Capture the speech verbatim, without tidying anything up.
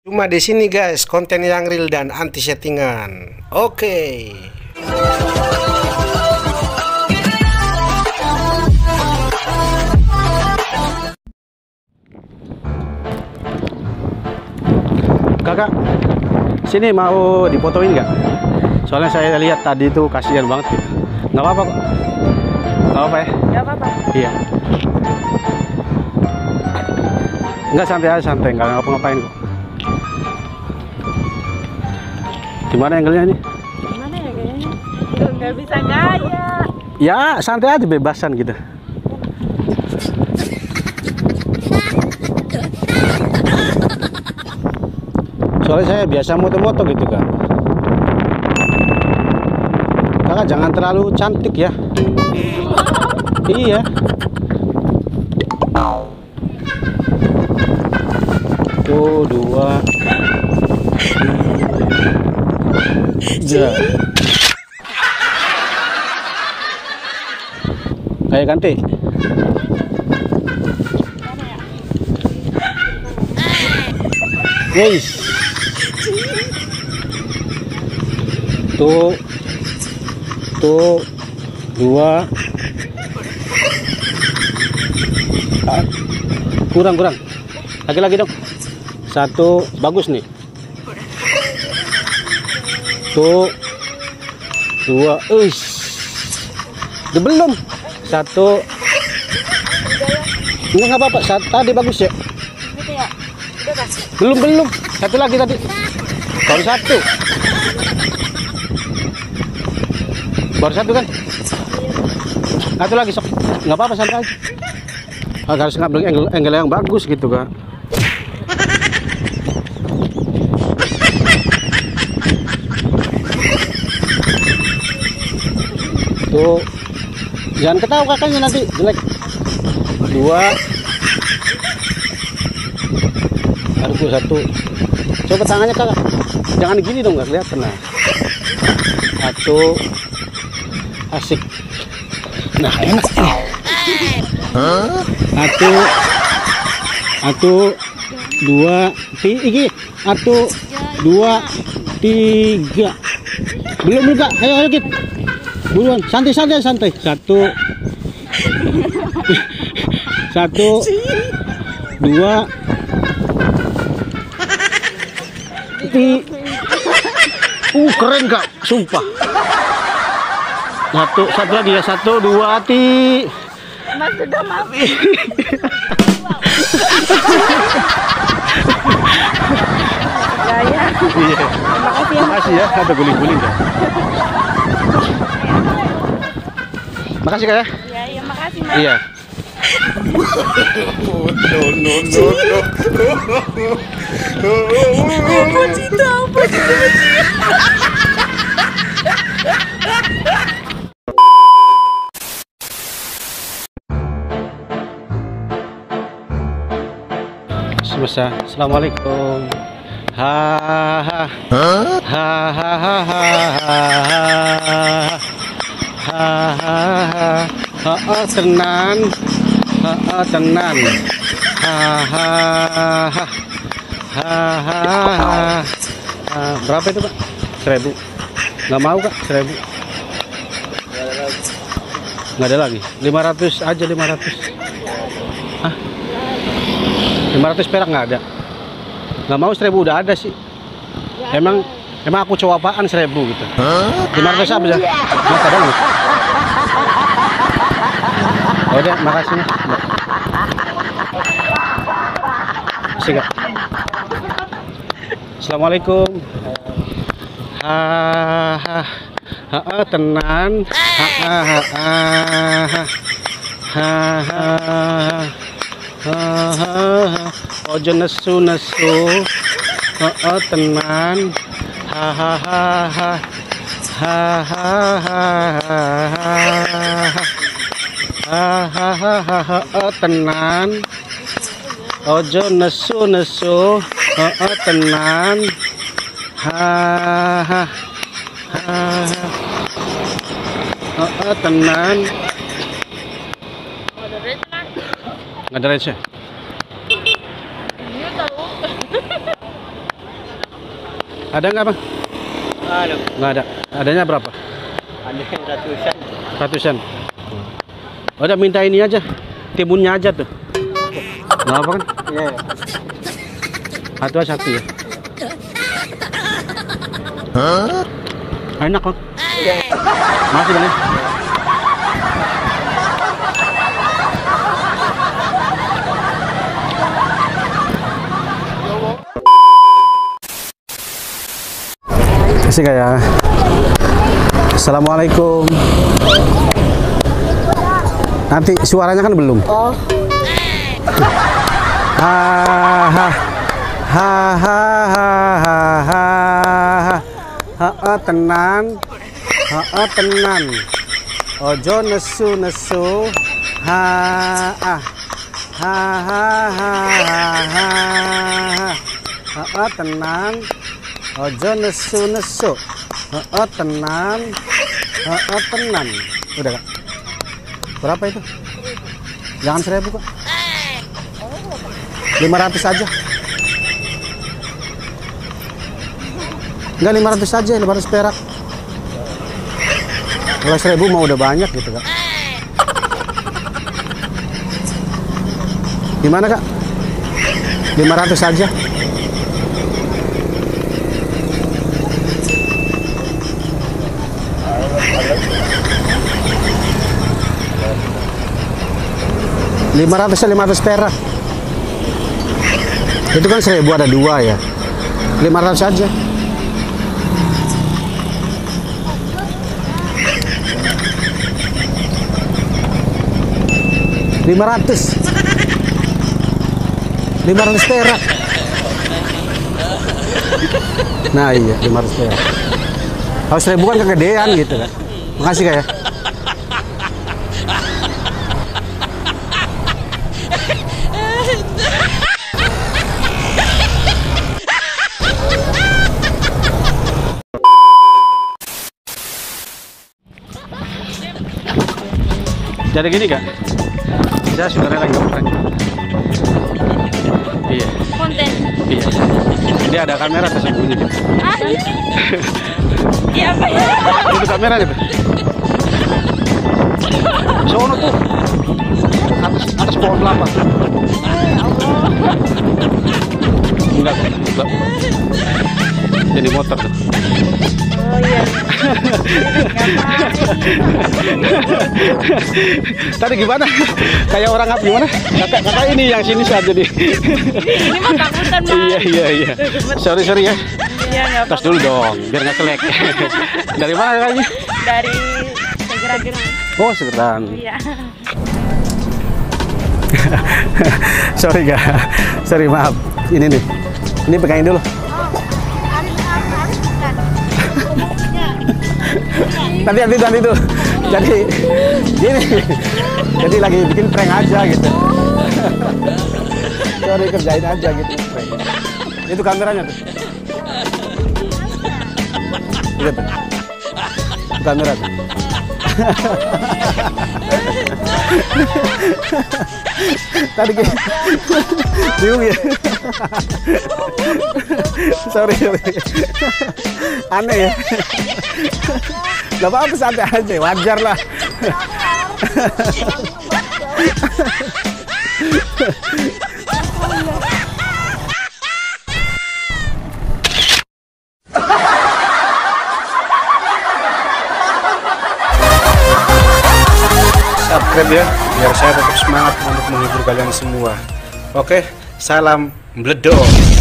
Cuma di sini guys, konten yang real dan anti settingan. Oke. Kakak, sini mau difotoin nggak? Soalnya saya lihat tadi itu kasihan banget gitu. Nggak apa-apa kok. Nggak apa-apa ya? Nggak apa-apa. Iya. Nggak, santai aja, santai. Nggak ngapa-ngapain kok. Gimana angle-nya ini? Gimana ya kayaknya? Nggak bisa gaya. Ya, santai aja, bebasan gitu. Soalnya saya biasa moto-moto gitu kan. Kakak jangan terlalu cantik ya. Iya. Tuh dua. Tiga. Kayak ganti. Guys. Tuh. Tuh dua. Ah, kurang kurang. Lagi-lagi dong. Satu, bagus nih. Tuh dua. Uish. Udah belum. Satu. Enggak, nggak apa-apa. Saat tadi bagus ya. Gitu ya. Udah kan? Belum belum. Satu lagi tadi. Baru satu. Baru satu kan? Satu lagi sok. Nggak apa-apa, santai aja. Harus ngambil angle, angle yang bagus gitu kan. Tuh. Jangan ketawa kakaknya nanti jelek. Dua. Aduh, satu. Coba tangannya kakak. Jangan gini dong, nggak kelihatan lah. Satu. Asik. Nah, enak ini. Satu. Satu. Dua. Tiga. Satu. Dua. Tiga. Belum juga. Ayo, ayo Kit. Buruan. Santai, santai, santai. Satu. Satu. Dua. Tiga. Uh, keren kak. Sumpah. Satu, satu lagi ya, satu, dua, ti. Mas sudah mas. Gaya. Iya. Makasih ya. Makasih ya, ada guling-guling ya. Makasih kak ya. Iya, iya makasih mas. Iya. No no no no. Apa cita, apa cita. Semesta. Assalamualaikum. Ha ha ha ha ha ha ha ha ha ha ha tenan ha ha tenan ha ha ha ha ha. Berapa itu Pak? Seribu. Nggak mau Kak, seribu. Nggak ada lagi. Lima ratus aja, lima ratus. Hah? lima ratus perak nggak ada. Nggak mau, seribu udah ada sih. Emang emang aku cowok apaan seribu gitu. lima ratus apa ya? Nggak ada nih. Udah, makasih. Masih nggak? Assalamualaikum. Ha ha ha tenan. Ha ha ha ha ha. Ha ha ha. Ojo nesu nesu. Ha tenan. Ha ha ha ha. Ha ha ha ha. Ha tenan. Ojo nesu nesu. Ha tenan. Ha ha ha tenan. Nggak ada rate ya? Iya tahu. Ada nggak bang? Ada. Nggak ada. Adanya berapa? Ada yang ratusan. Ratusan. Udah minta ini aja, timunnya aja tuh. Nggak apa kan? Iya. Satu aja satu ya. Hah? Enak kok. Iya. Masih bang. Kasih kayak. Assalamualaikum. Nanti suaranya kan belum. Oh. Ha ha ha ha ha ha ha ha tenan ha tenan ojo nesu nesu ha ah ha ha ha ha ha tenan ojo nesu nesu ha tenan ha tenan. Udah kak, berapa itu? Jangan seribu kak, lima ratus aja. Enggak, lima ratus aja, lima ratus perak. Kalau seribu mau udah banyak gitu kak. Gimana kak? lima ratus aja. lima ratus lima ratus perak. Itu kan seribu ada dua ya. lima ratus aja. lima ratus. lima ratus perak. Nah iya, lima ratus perak. Kalau seribu kan kegedean gitu kan. Makasih kak ya. Jadi gini kak, saya sudah rela nggak. Iya. Konten. Iya. Jadi ada kamera tersembunyi. Ah, iya apa ya? Itu kameranya tuh. Sono tuh. Atas atas pohon kelapa. Enggak, enggak. Jadi motor tuh. Oh iya. Tadi gimana? Kayak orang apa gimana? Kakak, kakak ini yang sini saat jadi. Ini mah takutan mah. Iya iya iya. Sorry sorry ya. Iya nggak apa-apa. Tos dulu dong, biar nggak selek. Dari mana kakaknya? Dari segera-gera. Oh segeran. Iya. Sorry kak, sorry maaf. Ini nih, ini pegangin dulu. Nanti nanti nanti tuh. Jadi gini, jadi lagi bikin prank aja gitu. Sorry kerjain aja gitu prank. Itu kameranya tuh. Lihat tuh. Itu kamera tuh. Tadi kayak bingung ya. Sorry, sorry. Aneh ya. Gak apa-apa, santai aja, wajar lah. Subscribe ya, biar saya tetap semangat untuk menghibur kalian semua. Oke, salam Bledo.